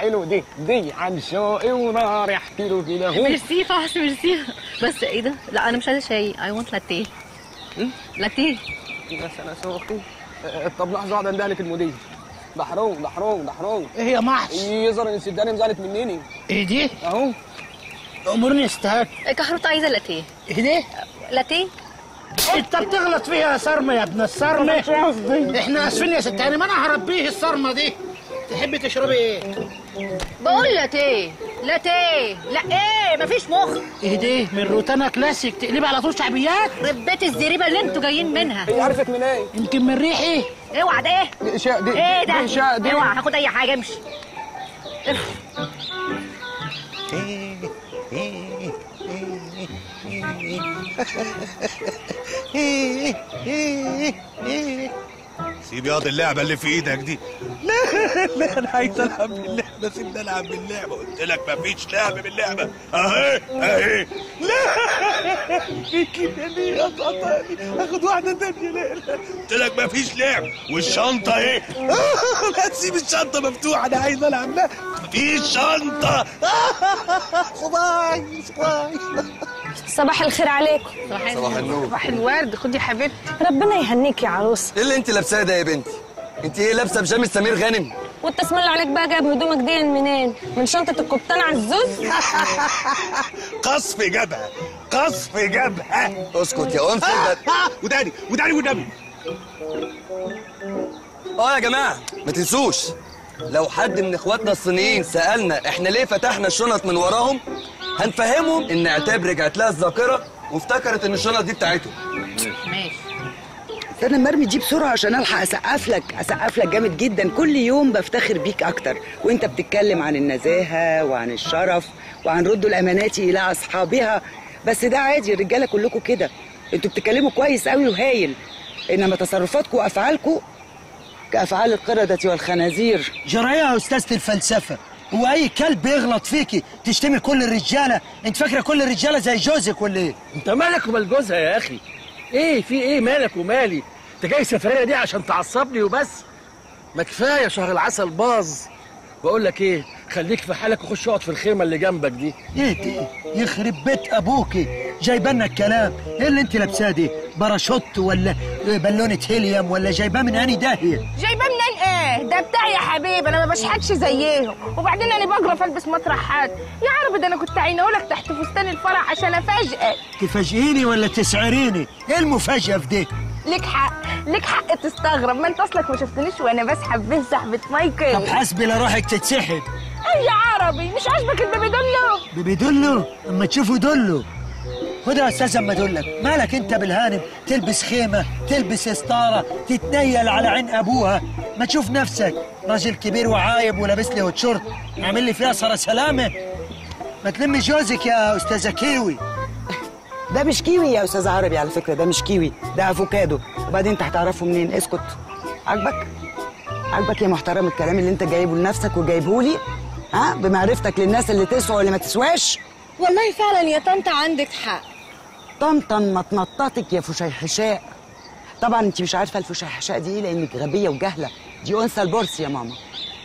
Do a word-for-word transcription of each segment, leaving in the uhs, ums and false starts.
حلو دي دي عن شوقي ونار احكي له كده اهو. ميرسي فحص ميرسي. بس ايه ده؟ لا انا مش عايزه شاي، اي ونت لاتيه. لاتيه بس انا سوقته. طب لحظه واحده اندهلك المدير. ده حرام ده حرام ده حرام. ايه يا محش؟ يظهر ان السدانه مزعلت مني. ايه دي؟ اهو امرني استهات. كحروت عايزه لاتيه. ايه دي؟ لاتيه. انت بتغلط فيها يا صرمه يا ابن الصرمه. مش قصدي. احنا اسفين يا ست هانم، انا هربيه الصرمه دي. تحبي تشربي ايه؟ بقول لاتيه لاتيه. لا ايه مفيش مخ. ايه دي؟ من روتانا كلاسيك تقلبي على طول شعبيات؟ ربيت الزريبه اللي انتوا جايين منها. هي عرفت من ايه؟ يمكن من ريحي. اوعى ده ايه؟ دي اشياء دي ايه ده؟ دي اشياء دي. اوعى هاخد اي حاجه امشي. سيب ياض اللعبة اللي في ايدك دي. لا لا انا عايز العب باللعبة، سيبني العب باللعبة، قلت لك مفيش لعب باللعبة. اهي اهي. لا كده ليه يا قطاني؟ اخد واحدة تانية. لا لا قلت لك مفيش لعب، والشنطة اهي. لا تسيب الشنطة مفتوحة، انا عايز العب. لا مفيش شنطة. صباحي صباحي. صباح الخير عليكم. صباح النور. صباح الورد. خدي يا حبيبتي. ربنا يهنيك يا عروسه. ايه اللي انت لابساه ده يا بنتي؟ انت ايه لابسه بيجامه سمير غانم؟ وانت اسم الله عليك بقى جايب هدومك دي منين؟ من شنطه القبطان عزوز؟ قصف جبهه قصف جبهه. اسكت يا انس. وداني وداني والنبي. اه يا جماعه ما تنسوش، لو حد من اخواتنا الصينيين سالنا احنا ليه فتحنا الشنط من وراهم، هنفهمهم ان عتاب رجعت لها الذاكره وافتكرت ان الشنط دي بتاعتهم. ماشي. استنى مرمي دي بسرعه عشان الحق اسقف لك اسقف لك جامد جدا. كل يوم بفتخر بيك اكتر وانت بتتكلم عن النزاهه وعن الشرف وعن ردوا الامانات الى اصحابها. بس ده عادي، الرجاله كلكم كده، انتوا بتتكلموا كويس قوي وهايل، انما تصرفاتكم وافعالكم كافعال القرده والخنازير. جرايه يا استاذه الفلسفه، هو اي كلب يغلط فيكي تشتمي كل الرجاله؟ انت فاكره كل الرجاله زي جوزك ولا ايه؟ انت مالك ومال جوزها يا اخي؟ ايه في ايه مالك ومالي؟ انت جاي السفريه دي عشان تعصبني وبس؟ ما كفايه شهر العسل باظ. بقول لك ايه، خليك في حالك وخش اقعد في الخيمه اللي جنبك دي. ايه دي؟ يخرب بيت ابوكي جايبانا الكلام. ايه اللي انت لابساه دي؟ باراشوت ولا بالونه هيليوم ولا جايباه من انهي داهيه؟ جايباه منين ايه؟ ده بتاعي يا حبيبي، انا ما بشحتش زيهم، وبعدين انا بجرف البس مطرحات. يا عربي ده انا كنت عينهولك تحت فستان الفرح عشان افاجئك. تفاجئيني ولا تسعريني؟ ايه المفاجاه في دي؟ ليك حق ليك حق تستغرب، ما انت اصلك ما شفتنيش وانا بسحب به سحبه مايكل. طب حسبي لروحك تتسحب. اي يا عربي مش عاجبك البيبي دلو؟ بيبي دلو؟ اما تشوفوا دلو. خد يا استاذ اما ادلك، مالك انت بالهانم تلبس خيمه تلبس اسطاره تتنيل على عين ابوها؟ ما تشوف نفسك راجل كبير وعايب ولابس لي هوت شورت عامل لي فيها صرا سلامه. ما تلمي جوزك يا استاذه كيوي. ده مش كيوي يا استاذ عربي على فكره، ده مش كيوي، ده افوكادو. وبعدين انت هتعرفه منين؟ اسكت. عاجبك؟ عاجبك يا محترم الكلام اللي انت جايبه لنفسك وجايبه لي؟ ها؟ بمعرفتك للناس اللي تسوى واللي ما تسواش؟ والله فعلا يا طنط عندك حق. طنطن ما تنططك يا فشيحشاء. طبعا انت مش عارفه الفشيحشاء دي لانك غبيه وجهله، دي انثى البورس يا ماما.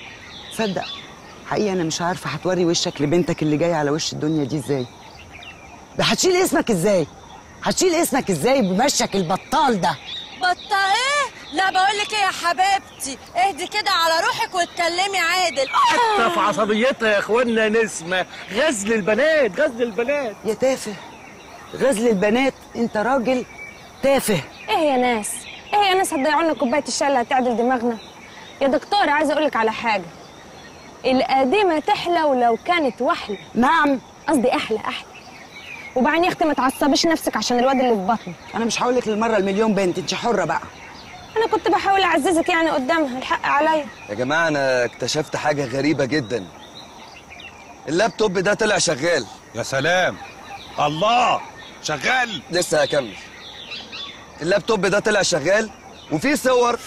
صدق حقيقه انا مش عارفه هتوري وشك لبنتك اللي جايه على وش الدنيا دي ازاي. هتشيل اسمك ازاي؟ هتشيل اسمك ازاي بمشك البطال ده؟ بطة ايه؟ لا بقول لك ايه يا حبيبتي، اهدي كده على روحك واتكلمي عادل. حتى في عصبيتها يا اخوانا نسمه. غزل البنات غزل البنات. يا تافه، غزل البنات؟ انت راجل تافه. ايه يا ناس؟ ايه يا ناس هتضيعوا لنا كوبايه الشاي اللي هتعدل دماغنا؟ يا دكتور عايزه اقول لك على حاجه، القديمه تحلى ولو كانت وحله. نعم قصدي احلى احلى. وبعدين يا اختي ما تعصبيش نفسك عشان الواد اللي في بطنك. انا مش هقول لك للمره المليون بنت، انت حره بقى. انا كنت بحاول اعززك يعني قدامها، الحق عليا. يا جماعه انا اكتشفت حاجه غريبه جدا، اللابتوب ده طلع شغال. يا سلام، الله شغال. لسه هكمل. اللابتوب ده طلع شغال وفيه صور.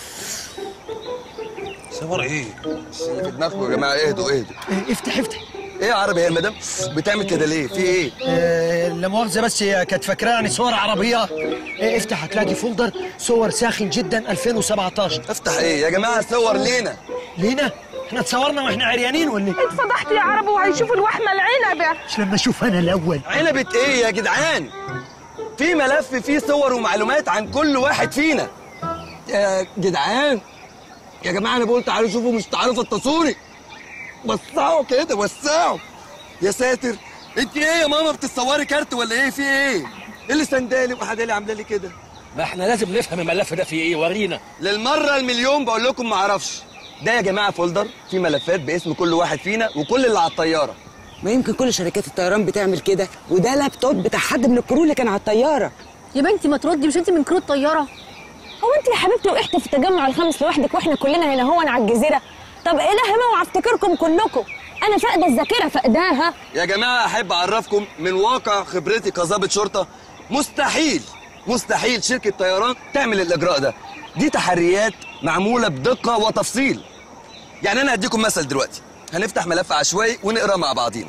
صور ايه؟ مش اللي في دماغكم يا جماعه. اهدوا اهدوا. إيه افتح افتح. ايه يا عربي، هي المدام بتعمل كده ليه؟ في ايه؟ إيه لا مؤاخذه بس هي كانت فاكراني صور عربيات. إيه افتح هتلاقي فولدر صور ساخن جدا ألفين وسبعتاشر. افتح ايه يا جماعه؟ صور لينا. لينا؟ احنا اتصورنا واحنا عريانين ولا ايه؟ اتفضحت يا عرب وهيشوفوا الوحمه العنبه. مش لما اشوف انا الاول. عنبة ايه يا جدعان؟ في ملف فيه صور ومعلومات عن كل واحد فينا. يا جدعان يا جماعه انا بقول تعالوا شوفوا مش تعالوا فطسوني. وسعوا كده وسعوا. يا ساتر انت ايه يا ماما بتتصوري كارت ولا ايه في ايه؟ ايه اللي سندالي وحدالي عامله لي كده؟ ما احنا لازم نفهم الملف ده فيه ايه، ورينا. للمره المليون بقول لكم ما اعرفش. ده يا جماعه فولدر فيه ملفات باسم كل واحد فينا وكل اللي على الطياره. ما يمكن كل شركات الطيران بتعمل كده، وده لابتوب بتاع حد من الكرو اللي كان على الطياره. يا بنتي ما تردي، مش انت من كرو الطياره؟ هو انت يا حبيبتي وقحتي في التجمع الخامس لوحدك واحنا كلنا هنا هون على الجزيره؟ طب اله ما افتكركم كلكم، انا فاقده الذاكره فاقداها. يا جماعه احب اعرفكم من واقع خبرتي كظابط شرطه، مستحيل مستحيل شركه طيران تعمل الاجراء ده. دي تحريات معموله بدقه وتفصيل. يعني انا هديكم مثل دلوقتي، هنفتح ملف عشوائي ونقرا مع بعضينا.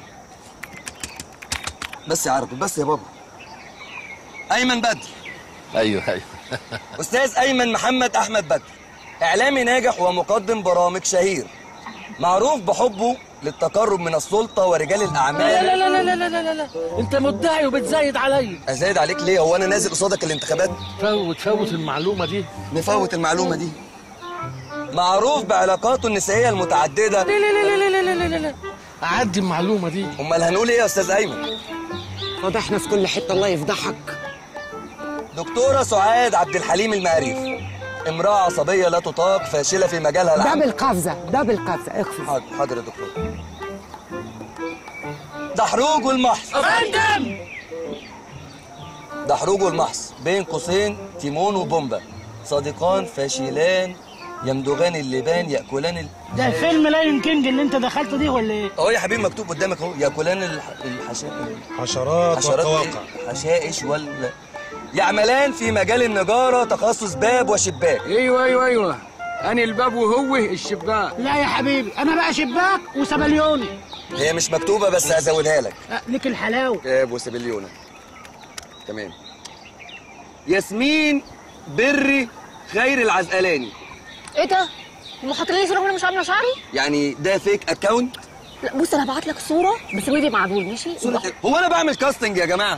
بس يا عربي بس يا بابا. ايمن بدر. ايوه ايوه استاذ ايمن محمد احمد بدر، اعلامي ناجح ومقدم برامج شهير، معروف بحبه للتقرب من السلطه ورجال الاعمال. لا لا لا لا لا لا لا لا انت مدعي وبتزايد عليا. ازايد عليك ليه؟ هو انا نازل قصادك الانتخابات؟ فوت فوت المعلومه دي. نفوت المعلومه دي. معروف بعلاقاته النسائيه المتعدده. لا لا لا لا لا لا لا لا اعدي المعلومه دي. امال هنقول ايه يا استاذ ايمن؟ فضحنا في كل حته الله يفضحك. دكتوره سعاد عبد الحليم المقريف، امراه عصبيه لا تطاق، فاشله في مجالها ده العام. بالقفزه ده بالقفزه اخفز. حاضر حاضر يا دكتور. دحروج والمحص. افندم دحروج والمحص بين قوسين تيمون وبومبا، صديقان فاشلان يمدغان اللبان ياكلان ال... ده فيلم لاين كينج اللي انت دخلته دي ولا ايه؟ اهو يا حبيبي مكتوب قدامك اهو، ياكلان الح... الحشا... حشرات والقواقع. حشائش وال يعملان في مجال النجاره، تخصص باب وشباك. ايوه ايوه ايوه انا الباب وهو الشباك. لا يا حبيبي انا بقى شباك وسبليوني. هي مش مكتوبه بس هزودها لك. أه ليك الحلاوه. باب وسبليونه. تمام. ياسمين بري خير العزقلاني. ايه ده؟ هم حاطين لي صوره وانا مش عامله شعري؟ يعني ده فيك اكونت؟ لا بص انا هبعت لك صوره بس ويدي معدول ماشي؟ صورة هو انا بعمل كاستنج يا جماعه؟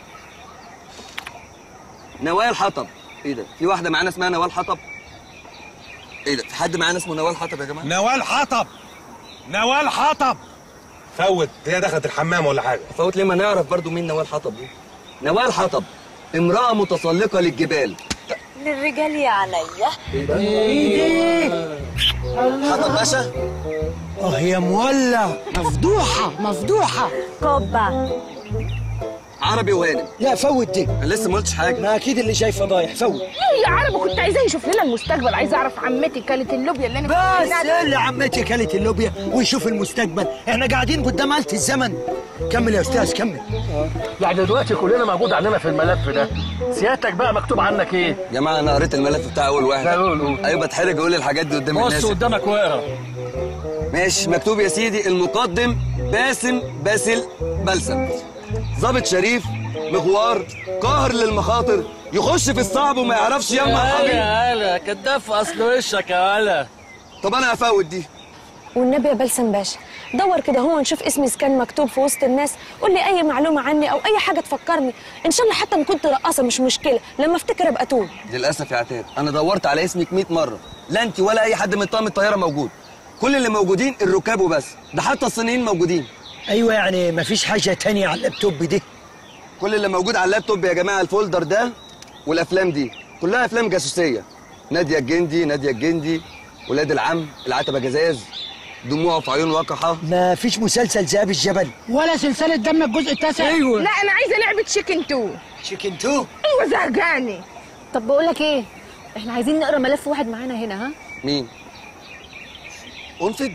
نوال حطب. ايه ده؟ في واحده معانا اسمها نوال حطب؟ ايه ده؟ في حد معانا اسمه نوال حطب يا جماعه؟ نوال حطب. نوال حطب. فوت، هي دخلت الحمام ولا حاجه؟ فوت ليه؟ ما نعرف برضو مين نوال حطب دي. نوال حطب امراه متسلقه للجبال. للرجال يا عليا. ايه ده؟ ايه ده؟ حطب باشا. اه يا مولع. مفضوحه مفضوحه. كوبا. عربي وهانم. لا فوت دي. انا لسه ما قلتش حاجه. ما اكيد اللي جاي فضايح. فوت. ايه يا عرب كنت عايزاه يشوف لنا المستقبل، عايزه اعرف عمتي كانت اللوبيا اللي انا بس ايه اللي عمتي كلت اللوبيا ويشوف المستقبل؟ احنا قاعدين قدام آلة الزمن. كمل يا استاذ كمل. يعني دلوقتي كلنا موجود عندنا في الملف ده، سيادتك بقى مكتوب عنك ايه؟ يا جماعه انا قريت الملف بتاع اول واحد. قول قول. ايوه بتحرج اقول الحاجات دي قدام الناس. بص قدامك واقرا. ماشي مكتوب يا سيدي المقدم باسم باسل بلسم، ضابط شريف مغوار قاهر للمخاطر، يخش في الصعب وما يعرفش يما حبيبي. يا هلا كداب في اصل وشك يا هلا. طب انا هفوت دي. والنبي يا بلسم باشا دور كده هو نشوف اسمي إذا كان مكتوب في وسط الناس، قول لي اي معلومه عني او اي حاجه تفكرني، ان شاء الله حتى ان كنت رقاصه مش مشكله، لما افتكر ابقى اتوب. للاسف يا عتاب انا دورت على اسمك مية مره، لا انت ولا اي حد من طاقم الطياره موجود. كل اللي موجودين الركاب وبس، ده حتى الصينيين موجودين. ايوه يعني مفيش حاجه تانية على اللابتوب دي؟ كل اللي موجود على اللابتوب يا جماعه الفولدر ده والافلام دي كلها افلام جاسوسيه. ناديه الجندي، ناديه الجندي، ولاد العم، العتبه جزاز، دموع في عيون وقحه. ما فيش مسلسل ذئاب الجبل ولا سلسله دم الجزء التاسع؟ ايوه. لا انا عايزه لعبه تشيكن تو. تشيكن تو؟ ايوه زهقاني. طب بقول لك ايه؟ احنا عايزين نقرا ملف واحد معانا هنا. ها؟ مين؟ انفد.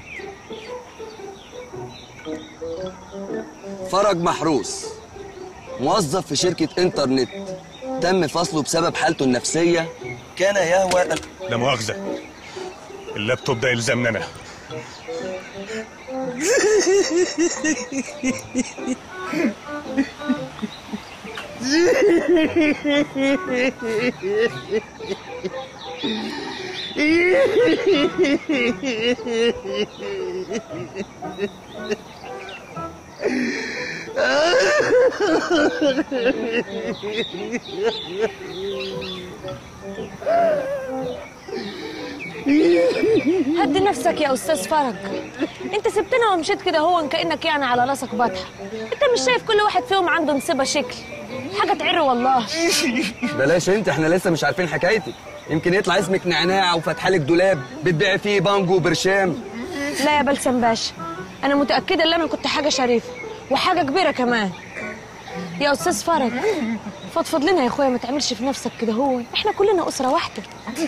فرج محروس، موظف في شركة انترنت، تم فصله بسبب حالته النفسية، كان يهوى ال... لا مؤاخذة، اللابتوب ده يلزمنا انا. هدي نفسك يا استاذ فرج. انت سبتنا ومشيت كده هو كانك يعني على راسك بطحه. انت مش شايف كل واحد فيهم عنده نصيبه شكل؟ حاجه تعر والله. بلاش انت، احنا لسه مش عارفين حكايتك. يمكن يطلع اسمك نعناع وفاتحالك دولاب بتبيعي فيه بانجو وبرشام. لا يا بلسم باشا، انا متاكده ان انا كنت حاجه شريفه وحاجه كبيره كمان. يا استاذ فرج فضفض لنا يا اخويا، ما تعملش في نفسك كده، هو احنا كلنا اسره واحده.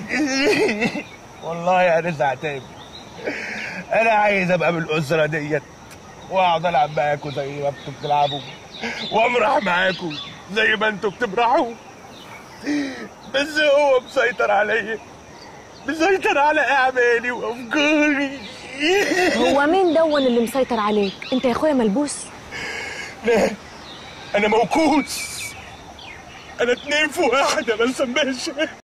والله يا رزق عتاب، انا عايز ابقى من الاسره ديت واقعد العب معاكم زي ما انتوا بتلعبوا وامرح معاكم زي ما انتوا بتمرحوا، بس هو مسيطر عليا، مسيطر على اعمالي وافكاري. هو مين دون اللي مسيطر عليك؟ انت يا اخويا ملبوس؟ لا انا موكوس، انا اتنين في واحد يا بلسم باشا.